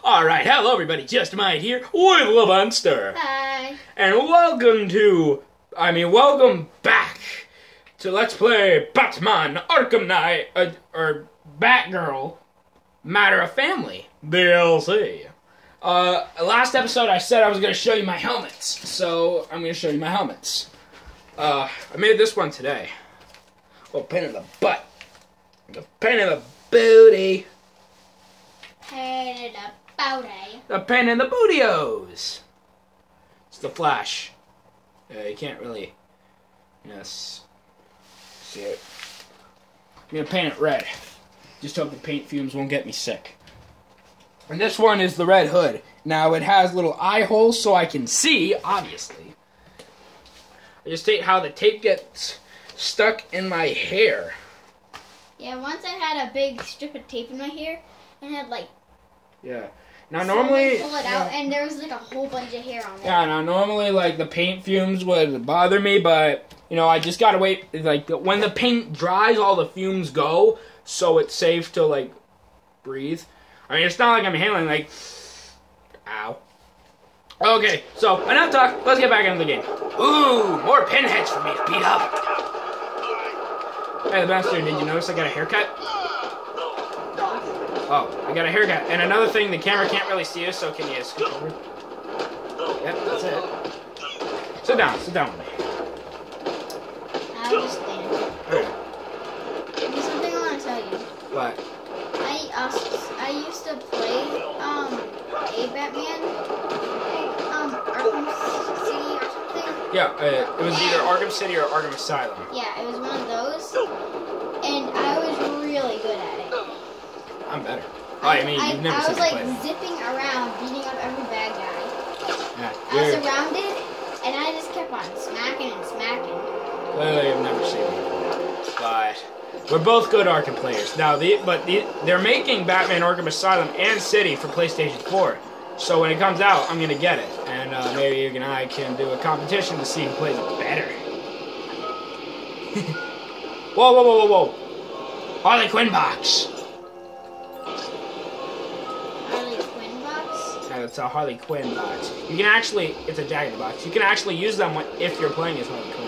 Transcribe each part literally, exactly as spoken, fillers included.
Alright, hello everybody, Just Might here with the Monster. Hi. And welcome to, I mean, welcome back to Let's Play Batman Arkham Knight, uh, or Batgirl, Matter of Family, D L C. Uh, last episode I said I was going to show you my helmets, so I'm going to show you my helmets. Uh, I made this one today. Oh, pain in the butt. The pain in the booty. Pain in the booty. The pain in the bootios. It's the Flash. Uh, you can't really, yes, see it. I'm gonna paint it red. Just hope the paint fumes won't get me sick. And this one is the red hood. Now it has little eye holes so I can see, obviously. I just hate how the tape gets stuck in my hair. Yeah, once I had a big strip of tape in my hair and had like. Yeah. Now normally. Pull it out and there was like a whole bunch of hair on there. Yeah. Now normally like the paint fumes would bother me, but you know I just gotta wait. Like when the paint dries, all the fumes go, so it's safe to like breathe. I mean, it's not like I'm handling like. Ow. Okay, so enough talk. Let's get back into the game. Ooh, more pinheads for me to beat up. Hey, the bastard, did you notice I got a haircut? Oh, I got a haircut. And another thing, the camera can't really see us, so can you scoot over? Yep, that's it. Sit down, sit down with me. I'll just stand. Okay. There's something I want to tell you. What? I also, I used to play um a Batman, um Arkham City or something. Yeah, uh, it was either Arkham City or Arkham Asylum. Yeah, it was one of those, and I was really good at it. I'm better. Oh, I mean, you've never I, I seen was me like play. zipping around, beating up every bad guy. Yeah, I was you're- surrounded, and I just kept on smacking and smacking. Clearly, I've never seen me. But we're both good Arkham players. Now, the, but the, they're making Batman Arkham Asylum and City for PlayStation four. So when it comes out, I'm going to get it. And uh, maybe you and I can do a competition to see who plays it better. Whoa, whoa, whoa, whoa, whoa. Harley Quinn box. Harley Quinn box? Yeah, it's a Harley Quinn box. You can actually, it's a jagged box. You can actually use them when, if you're playing as Harley Quinn.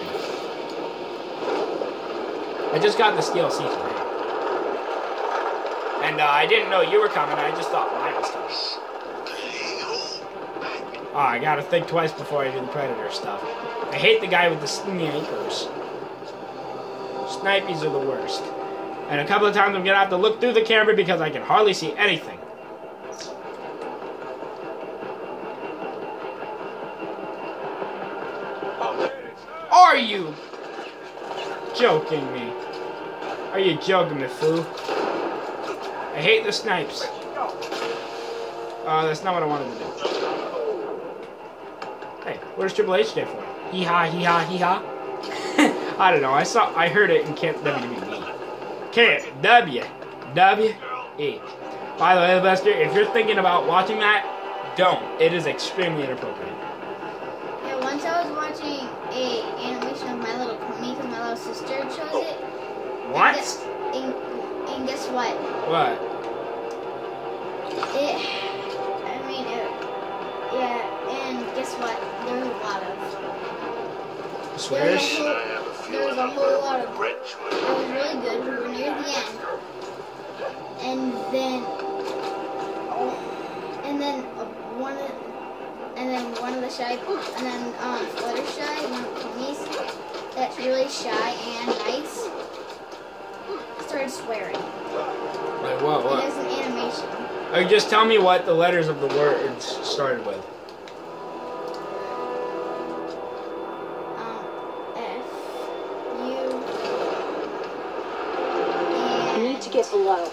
I just got this D L C today. And uh, I didn't know you were coming, I just thought mine was coming. Oh, I gotta think twice before I do the Predator stuff. I hate the guy with the snipers. Snipies are the worst. And a couple of times I'm gonna have to look through the camera because I can hardly see anything. Are you joking me? Are you joking me, fool? I hate the snipes. Uh, that's not what I wanted to do. Hey, what does Triple H stand for? Hee ha, hee ha, hee ha. I don't know. I saw, I heard it in W W E. K W W E. By the way, Lester, if you're thinking about watching that, don't. It is extremely inappropriate. Yeah, once I was watching a animation of My Little Pony because my little sister chose it. What? And guess, and, and guess what? What? It, I mean, it, yeah, and guess what? There was a lot of... Swears? There was a whole lot of... It was really good. We were near the end. And then... And then uh, one of... And then one of the shy... And then um, Fluttershy, one of the ponies, that's really shy and nice, started swearing. Like what? What? And there's an animation. Oh, just tell me what the letters of the words started with. Um, F, U, You need to get below.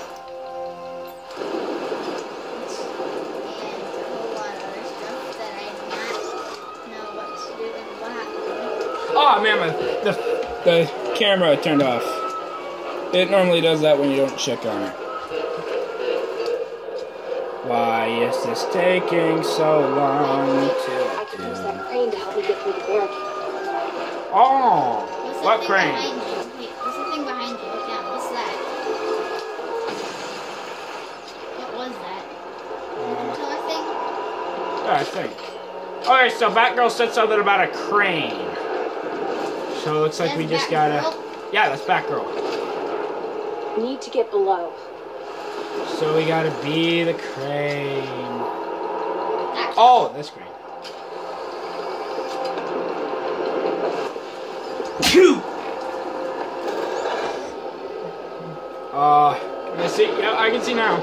and a whole lot of other stuff that I did not know what to do and what happened. Oh man, my, the the camera turned off. It normally does that when you don't check on it. Why is this taking so long I to could use do? that crane to help me get through the barricade. Oh, What's that what thing crane? behind you? Hey, what's the thing behind you? Look down. What's that? What was that? Uh, Yeah, I think. Alright, so Batgirl said something about a crane. So it looks like That's we just Batgirl. gotta... Yeah, that's Batgirl. Need to get below. So we gotta be the crane. Oh, this crane. Phew! Uh, can I see? Yeah, I can see now.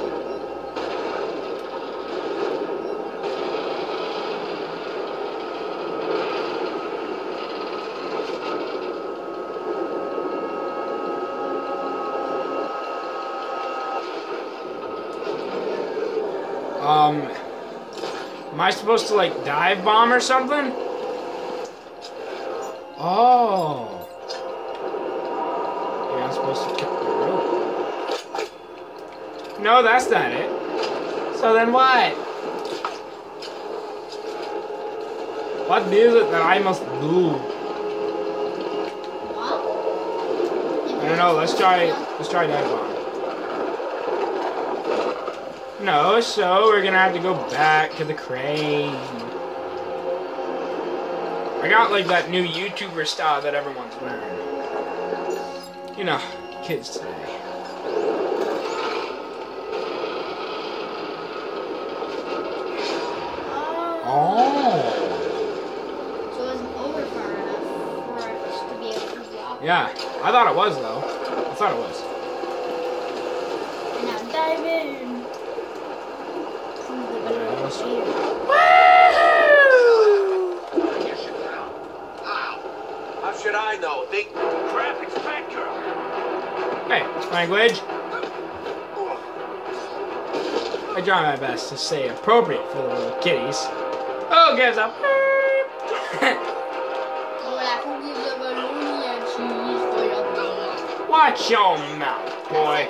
Um, am I supposed to like dive bomb or something? Oh. Yeah, I'm supposed to kick the rope. No, that's not it. So then what? What is it that I must do? What? I don't know, let's try, let's try dive bomb. No, so we're gonna have to go back to the crane. I got like that new YouTuber style that everyone's wearing. You know, kids today. Oh. So it wasn't over far enough for us to be able to drop. Yeah, I thought it was though. I thought it was. And now dive in. How should I know? They crap, it's Batgirl. Hey, language. I try my best to say appropriate for the little kitties. Oh, gives up. Watch your mouth, boy.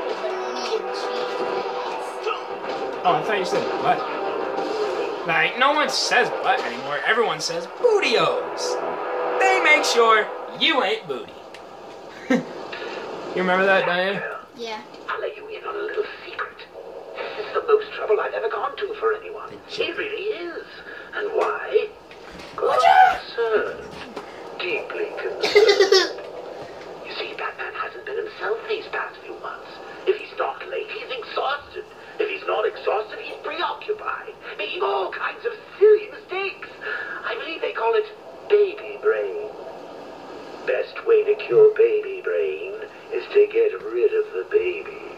Oh, I thought you said butt. Like, no one says butt anymore. Everyone says bootios. They make sure you ain't booty. You remember that, Diane? Yeah. I'll let you in on a little secret. This is the most trouble I've ever gone to for anyone. It really is. And why? Concerned. Deeply concerned. You see, Batman hasn't been himself these past few months. If he's not late, he's exhausted. If he's not exhausted, he's preoccupied, making all kinds of silly mistakes. I believe they call it baby brain. Best way to cure baby brain is to get rid of the babies.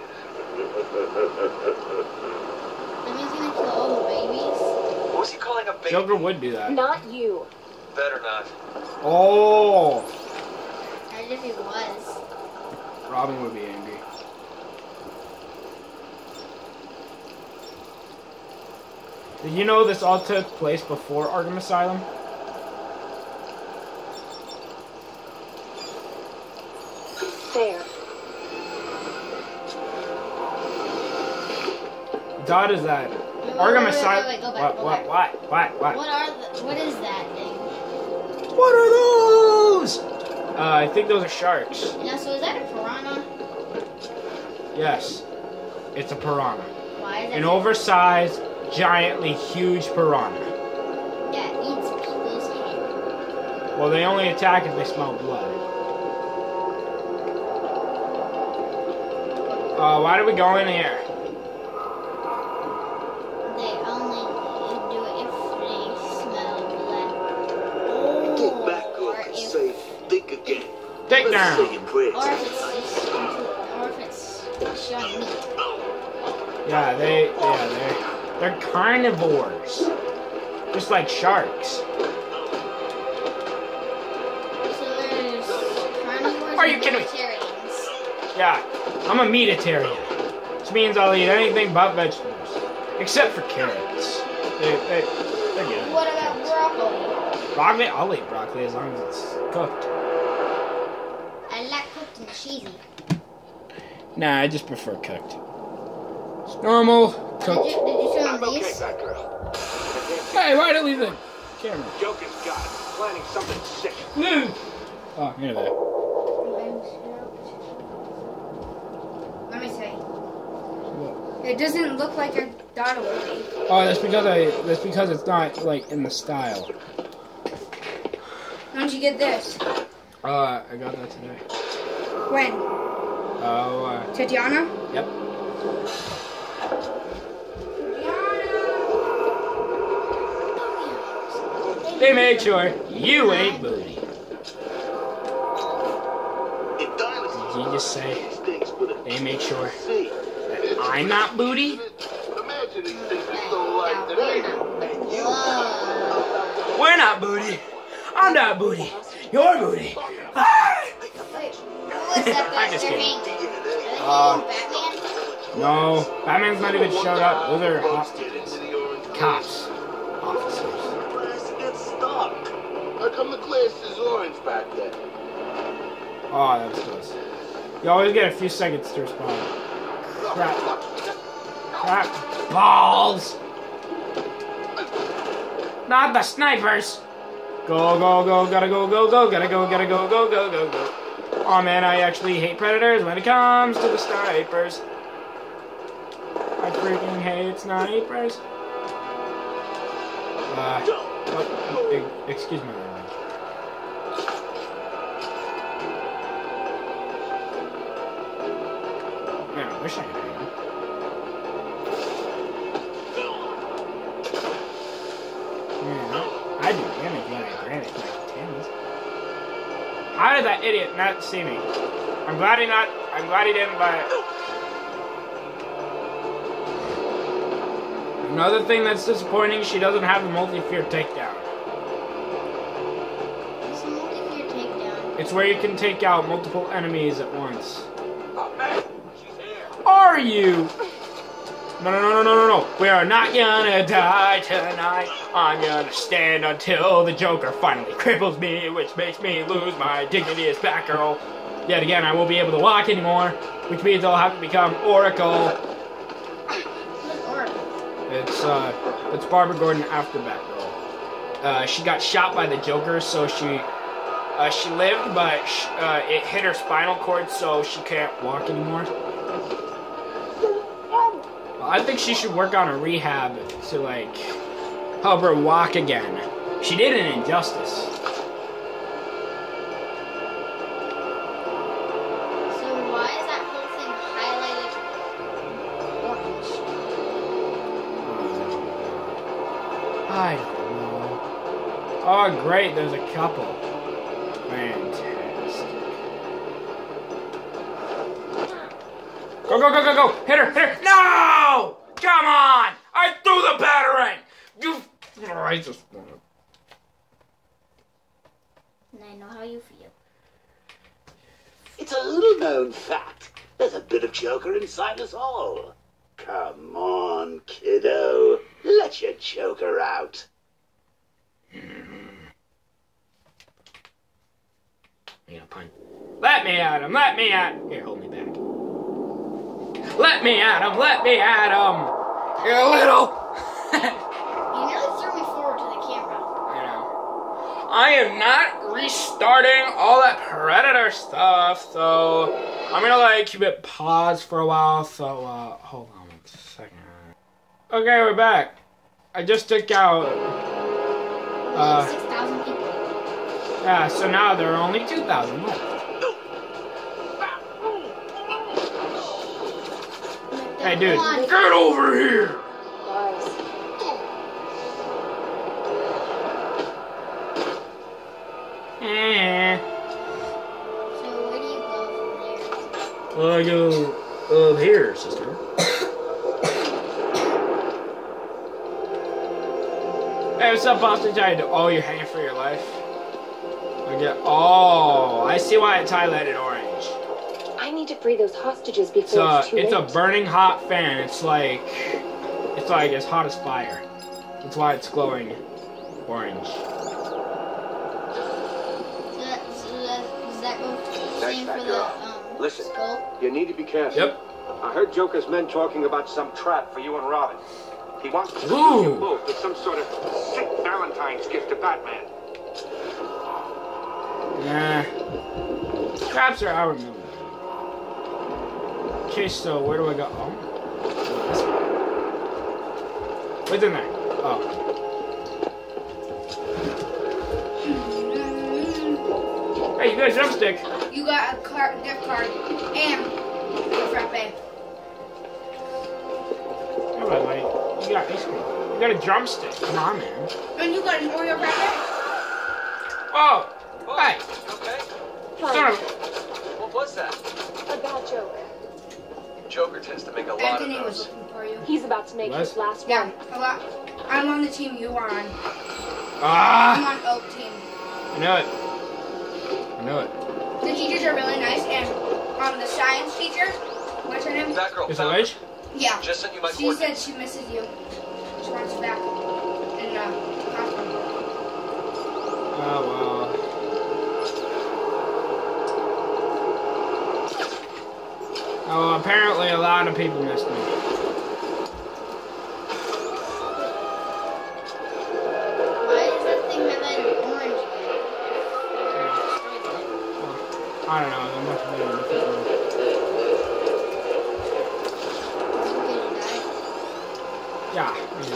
That means gonna kill all the babies. What's he calling a baby? Joker would do that. Not you. Better not. Oh. As if he was. Robin would be angry. Did you know this all took place before Arkham Asylum? There. God is that? Wait, wait, Arkham wait, wait, Asylum. wait, go back, What? go What? back. What? What? What? What are the, what is that thing? What are those? Uh, I think those are sharks. Now, so is that a piranha? Yes, it's a piranha. Why is that? An oversized, giantly huge piranha. Yeah, it eats people's hair. Well, they only attack if they smell blood. Uh, why do we go in here? They only do it if they smell blood. Get Oh, back or up and if, say, think again. Take Let's down. say your prayers. or if it's just, or if it's showing meat. Yeah, they, yeah, they're, they're carnivores. Just like sharks. So there's carnivores Are you and kidding me? vegetarians. Yeah, I'm a meatitarian. Which means I'll eat anything but vegetables. Except for carrots. They, they, they're good. What about broccoli? Broccoli? I'll eat broccoli as long as it's cooked. I like cooked and cheesy. Nah, I just prefer cooked. It's normal, Did you, cooked. did you show I'm them okay, these? Batgirl. Hey, why don't leave the camera? Joker's got it. Planning something sick. Move! Oh, here they are. Let me see. It doesn't look like a got a booty. Oh, that's because I. That's because it's not like in the style. How'd you get this? Uh, I got that today. When? Oh, uh, Tatiana? yep. They made sure you ate booty. In dinosaurs, Did you just say things with a they made sure C. that I'm not booty? Imagine these things are still alive today. And you We're not booty. I'm not booty. You're booty. Ah! Wait, who was that I'm back just there kidding. being? Uh, Are they Batman? No, Batman's not even showed up. Those are hostages. into the orange Cops. Officers. glass gets stuck. How come the glass is orange back there? Oh, that was close. You always get a few seconds to respond. Crap. Crap. Balls! Not the snipers! Go, go, go, gotta go, go, go, gotta go, gotta go, go, go, go, go. Oh man, I actually hate predators when it comes to the snipers. I freaking hate snipers. Uh, oh, e- excuse me. Man, I wish I could hit him. Yeah, I do damage when I grab it like tens. How did that idiot not see me? I'm glad he not. I'm glad he didn't buy it. Another thing that's disappointing, she doesn't have the multi-fear takedown. What's the multi-fear takedown? It's where you can take out multiple enemies at once. Oh man, she's here. Are you? No, no, no, no, no, no, no. We are not gonna die tonight. I'm gonna stand until the Joker finally cripples me, which makes me lose my dignity as Batgirl. Yet again, I won't be able to walk anymore, which means I'll have to become Oracle. Who's Oracle? It's, uh, it's Barbara Gordon after Batgirl. Uh, she got shot by the Joker, so she, uh, she lived, but sh uh, it hit her spinal cord, so she can't walk anymore. I think she should work on a rehab to, like, help her walk again. She did an injustice. So why is that whole thing highlighted orange? I don't know. Oh, great, there's a couple. Fantastic. Go, go, go, go, go! Hit her, hit her! No! Come on! I threw the battering! You... I just... And I know how you feel. It's a little known fact. There's a bit of Joker inside us all. Come on, kiddo. Let your Joker out. Yeah, pun. Let me at him! Let me at... Here, hold me back. Let me at him! Let me at him! You little... You nearly threw me forward to the camera. I know. I am not restarting all that Predator stuff, so I'm gonna like keep it paused for a while. So uh, hold on one second. Okay, we're back. I just took out. Uh, six thousand people. yeah, so now there are only two thousand left. Hey, dude, Come on. get over here! Guys, Eh. So where do you go from Well, I go up here, sister. Hey, what's up, Boston Giant? Oh, you're hanging for your life? I get. Oh, I see why it's highlighted orange. I need to free those hostages It's before a, it's too it's a late. burning hot fan. It's like, it's like as hot as fire. That's why it's glowing orange. there? So that, so that, does that go the same for the um, Listen. skull? You need to be careful. Yep. I heard Joker's men talking about some trap for you and Robin. He wants to Ooh. use you both as some sort of sick Valentine's gift to Batman. Nah. Traps are our move. Okay, so where do I go? Oh. This way. What's in there? Oh. Hey, you got a drumstick. You got a car, gift card and a frappe. Oh, wait, wait. You got ice cream. You got a drumstick. Come on, man. And you got an Oreo frappe? Oh! Hey! Okay. Son of a- What was that? A bad joke. Joker tends to make a lot Anthony of was those. looking for you. He's about to make What? his last Yeah, one. a lot. I'm on the team you are on. I'm Ah! on Oak team. I know it. I know it. The teachers are really nice, and um, the science teacher, what's her name? Batgirl, Is it found Rage? Yeah. her. Just sent you my She said coordinates. she misses you. She wants you back in uh, hospital. Oh, well. Oh, apparently a lot of people missed me. Why does that thing have an orange? I don't know. There must be a different one. Yeah.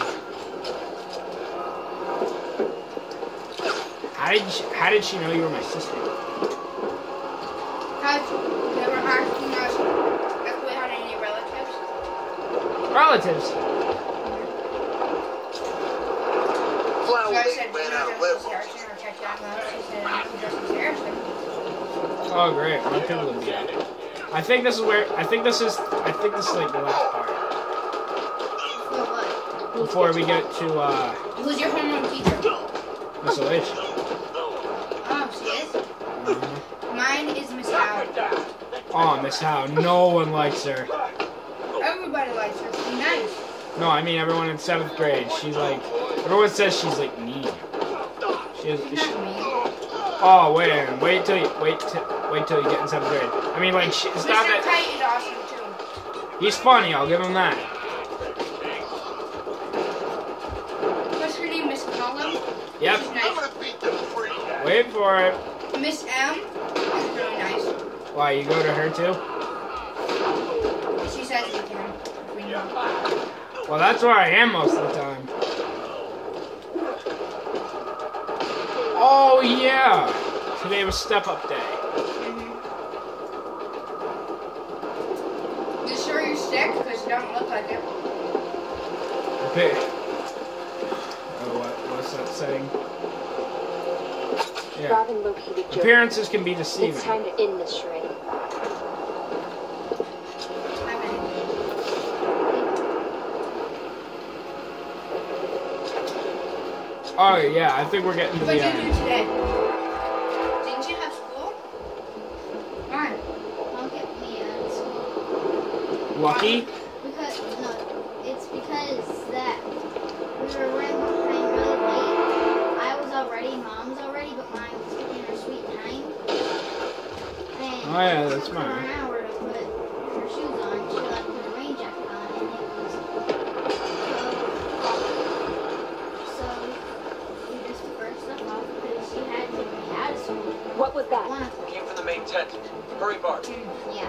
yeah. How did she, how did she know you were my sister? Because they were asking us if we had any relatives. Relatives. So I Flower said, ran "Do you out know of Justice liver. Harrison?" Or checked out mom. She said, "I know Justice Harrison." Oh, great. My people would be out. I think this is where. I think this is. I think this is like the last part For what? before we get to uh, Who's your homeroom teacher? Miss H. Oh, she is? Mine is Miss Howe. Oh, Miss Howe. No one likes her. Everybody likes her. She's nice. No, I mean everyone in seventh grade. She's like. Everyone says she's like mean. She is. She's She, not mean. oh, wait. Wait till you. Wait. Till, wait till you get in seventh grade. I mean, like, she, it's not Mister that. Kite is awesome too. He's funny. I'll give him that. What's her name? Miss Collum? Yep. She's nice. Wait for it. Miss M is really nice. Why, you go to her too? She says we can. We know. Well, that's where I am most of the time. Oh, yeah. Today was step up day. Mm-hmm. You sure you're sick? Because you don't look like it. Okay. Oh, what, what's that saying? Yeah. Robin located Joker. Appearances can be It's deceiving. time to end this charade. I'm in. Oh, yeah, I think we're getting to What the did you do end. today? Didn't you have school? Why? Don't get me out of school. Lucky? Because, no, it's because that we were running behind really late. I was already, Mom's already, but mine was taking her sweet time. And Oh, yeah, it that's took her fine. an hour to put her shoes on. She left her rain jacket on, and it was so, so we just took her stuff off because she had to be out of school. What was that? One of them. Came from the main tent. Hurry, Bart. Yeah.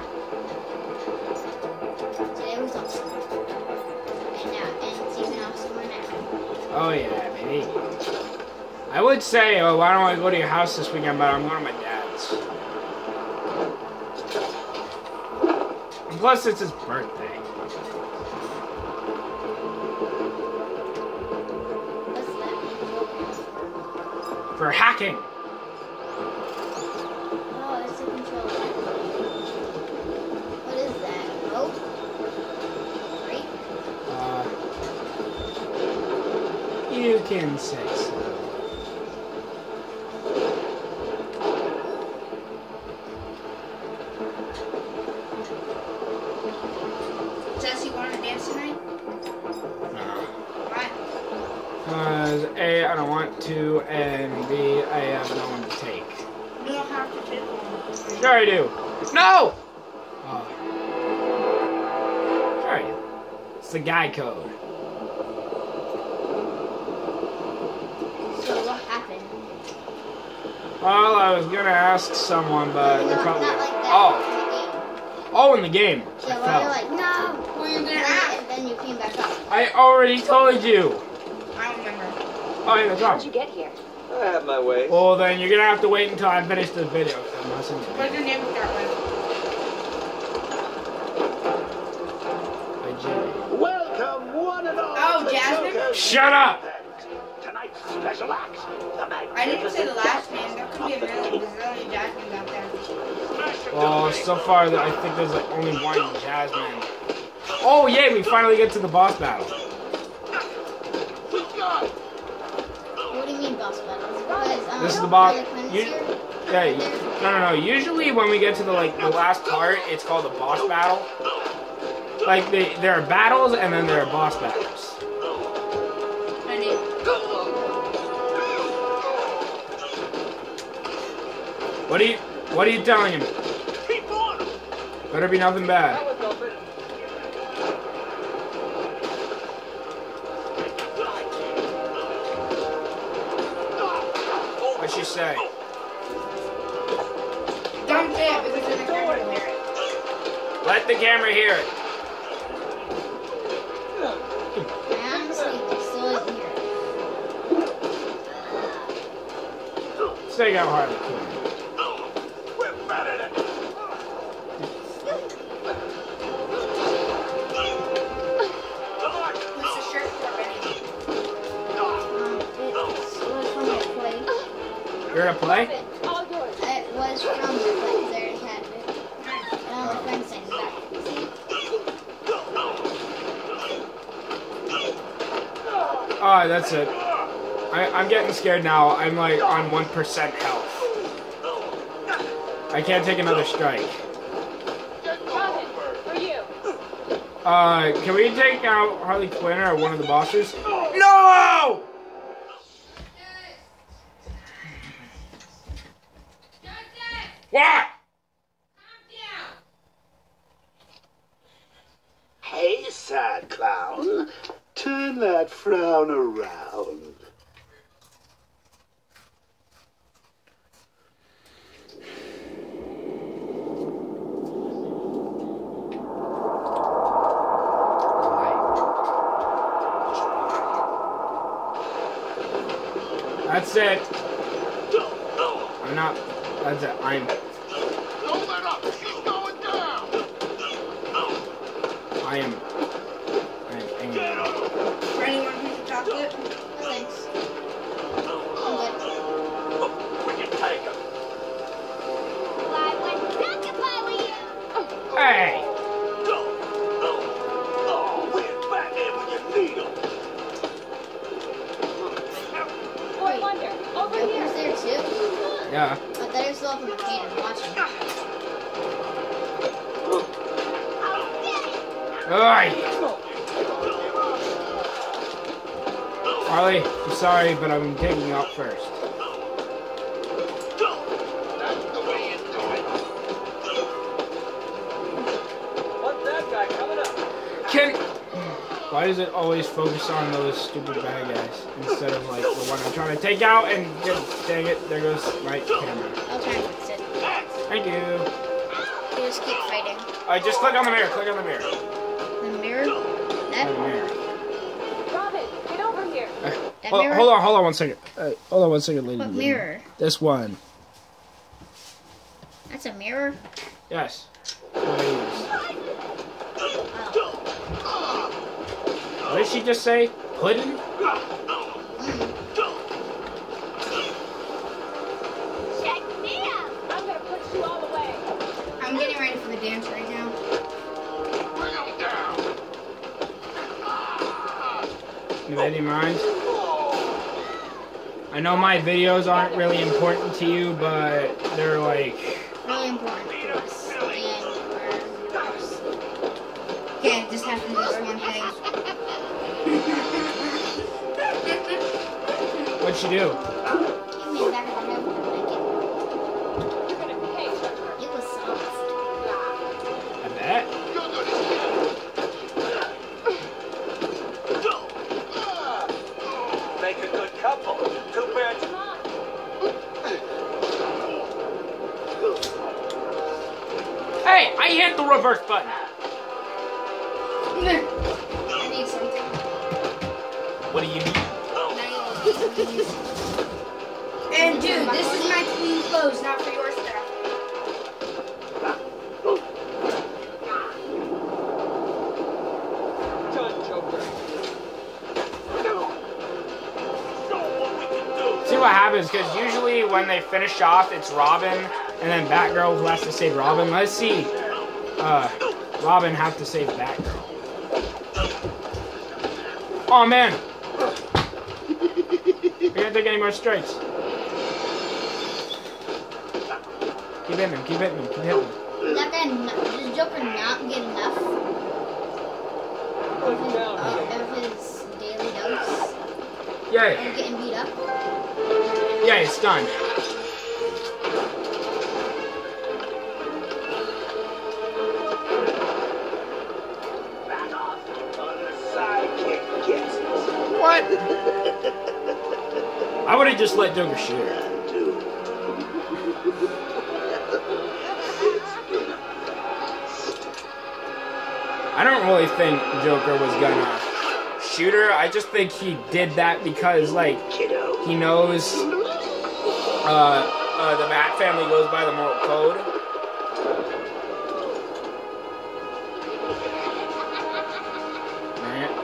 Today was awesome. And now, and it's even awesomer now. Oh, yeah, baby. I would say, oh, why don't I go to your house this weekend, but I'm going to my dad's. And plus, it's his birthday. What's that? For hacking. Oh, it's a controller. What is that? Oh? Right? Uh, you can say so. Jesse, you want to dance tonight? No. Why? Because A, I don't want to, and B, I have no one to take. You don't have to take one. Sure I do. No! Oh. Sure I do. It's the guy code. So what happened? Well, I was gonna ask someone, but no, they not probably. like that. Oh, In the game. oh, in the game. I Yeah, well, fell. you're like, no. Who are you And gonna then, ask? and then you came back up. I already told you. I don't remember. Oh, yeah, that's How'd you wrong. get here? I have my way. Well, then you're gonna have to wait until I finish the video. I'm not saying What's your name start with? I did. Welcome, one and all. Oh, to Jasmine? Joker's Shut up! Tonight's special act, the I didn't say the magnificent last name. There could be a million bazillion Jasmines out there. Well, so far I think there's like only one Jasmine. Oh yay! We finally get to the boss battle. What do you mean boss battles? Because, um, This is the boss. Harley Quinn's You, here. yeah, you, no, no, no. Usually when we get to the like the last part, it's called a boss battle. Like they, there are battles and then there are boss battles. I did. What are you? What are you telling him? Better be nothing bad. What'd she say? Don't say it because then the camera will hear it. Let the camera hear it. I honestly still didn't hear it. Say out Harley Quinn. What's the shirt for, Benny? Um, it's, it was from the play. You're gonna play? It was from the play because I already had it. And all my friends sang that. Oh, that's it. I, I'm getting scared now. I'm like on one percent health. I can't take another strike. Uh, can we take out Harley Quinn or one of the bosses? No! What? Hey, sad clown. Turn that frown around. That's it. I'm not. That's it. I'm. Don't let up. She's going down. I am. I am angry. For anyone who's a chocolate? Thanks. I'm good. We can take him. Hey! Oh, we're back in when you need him. Joker's there too? Yeah. I thought he was still up in the can and watching. Alright! Harley, I'm sorry, but I'm taking you out first. That's the way you do it. What's that guy coming up? Can. Why does it always focus on those stupid bad guys instead of like the one I'm trying to take out and just, dang it, there goes my camera. I'll try and fix it. Thank you. You just keep fighting. Alright, just click on the mirror, click on the mirror. The mirror? That, On the mirror. Robin, get over here. Uh, that hold, mirror? hold on, hold on one second. Uh, hold on one second, lady. What mirror? This one. That's a mirror? Yes. What I use. Oh. What did she just say? Pudding? I'm gonna push you all the way. I'm getting ready for the dance right now. Bring him down. You have any mind? I know my videos aren't really important to you, but they're like... Really important to us. And our viewers. Okay, just have to do this one thing. What'd she do? Give me back of the head with a blanket. You're gonna pay. It was soft. I bet. Make a good couple. Too bad. Hey, I hit the reverse button. I need something. And dude, this is my clean clothes, not for your stuff. See what happens, because usually when they finish off, it's Robin, and then Batgirl who has to save Robin. Let's see. Uh, Robin have to save Batgirl. Oh man! We can't take any more strikes. Keep hitting him, keep hitting him, keep hitting him. Is that guy, not, does Joker not get enough of his, uh, of his daily dose Yeah, of getting beat up? yeah, it's done. What? I would have just let Joker shoot her. I don't really think Joker was gonna shoot her. I just think he did that because, like, he knows uh, uh, the Bat family goes by the moral code. Alright.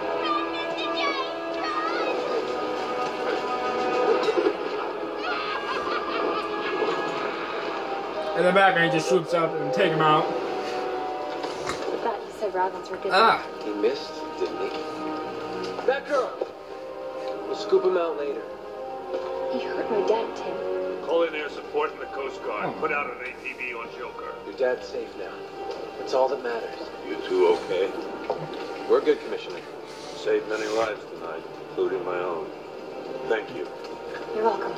And the Batman just swoops up and take him out. I thought you said Robins were good. Ah. He missed, didn't he? Batgirl! We'll scoop him out later. He hurt my dad, Tim. Call in air support and the Coast Guard. Oh. Put out an A T V on Joker. Your dad's safe now. That's all that matters. You two okay? We're good, Commissioner. Saved many lives tonight, including my own. Thank you. You're welcome.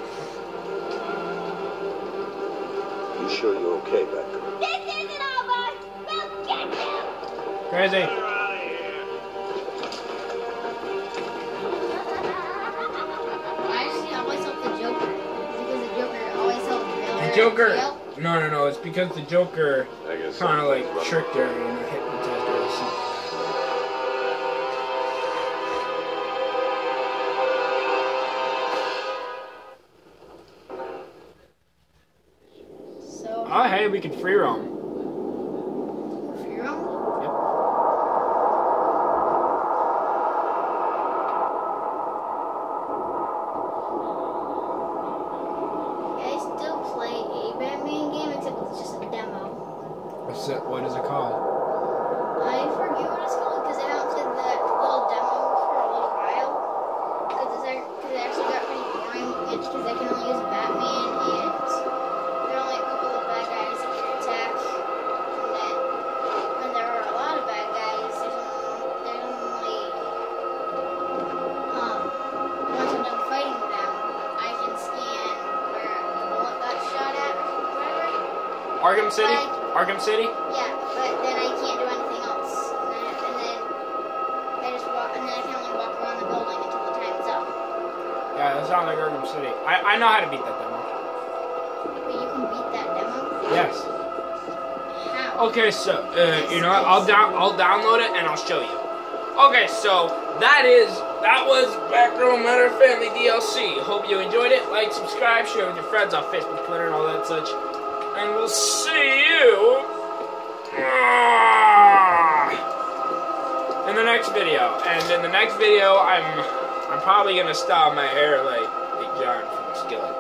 You sure you're okay, Batgirl? This isn't over! We'll get you! Crazy. Get her out of here. I actually always help the Joker. Because the Joker always helps the The Joker. No, no, no. It's because the Joker I guess kind of like something's tricked her and hypnotized her. or something. So, Oh, hey, we can free roam. free roam? Yep. I still play a Batman game, except it's just a demo. What's it? What is it called? I forget what it's called because I haven't played that little demo for a little while. Because it's ac- 'cause it actually got pretty boring. It's because I can only use Batman and there are only a couple of bad guys that can attack. And then when there are a lot of bad guys, there's only, there's only um once I'm done fighting them, I can scan where the bullet got shot at or whatever. Arkham City? Like- Arkham City? Yeah, but then I can't do anything else. And then, and then I just walk, and then I can only walk around the building until the time's up. Yeah, that sounds like Arkham City. I, I know how to beat that demo. But you can beat that demo? Yes. How? Okay, so uh, you know what? I'll down I'll download it and I'll show you. Okay, so that is that was Batgirl Matter Family D L C. Hope you enjoyed it. Like, subscribe, share with your friends on Facebook, Twitter, and all that such. And we'll see you in the next video. And in the next video, I'm I'm probably gonna style my hair like, like John from Skillet.